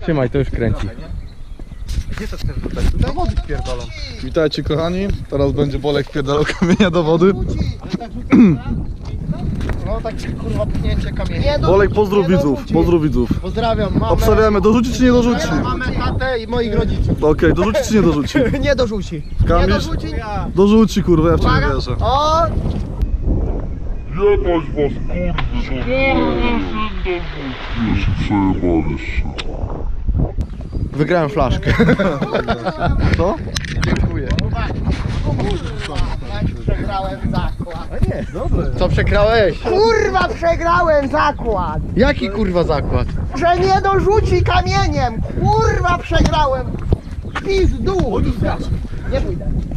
Siemaj, to już kręci. Gdzie to chcesz rzucać? Do wody wpierdolą. Witajcie kochani, teraz będzie Bolek wpierdalał kamienia do wody. No tak kurwa pchnięcie kamienia. Bolek, pozdrów widzów, pozdrów widzów. Pozdrawiam mamę. Obstawiamy, dorzuci czy nie dorzuci? Mamę, tatę i moich rodziców. Okej, dorzuci czy nie dorzuci? Nie dorzuci. Kamiś? Nie dorzuci? Dorzuci kurwa, ja w ciebie Uwaga. wierzę. O! Jebać was kurwy, Wygrałem flaszkę. Co? Dziękuję. Przegrałem zakład. Nie, dobrze. Co przegrałeś? Kurwa przegrałem zakład. Jaki kurwa zakład? Że nie dorzuci kamieniem. Kurwa przegrałem. Pizdu. Nie pójdę.